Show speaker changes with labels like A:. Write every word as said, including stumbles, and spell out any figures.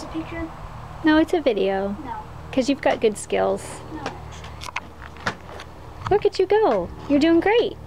A: a picture?
B: No, it's a video.
A: No.
B: Because you've got good skills.
A: No.
B: Look at you go. You're doing great.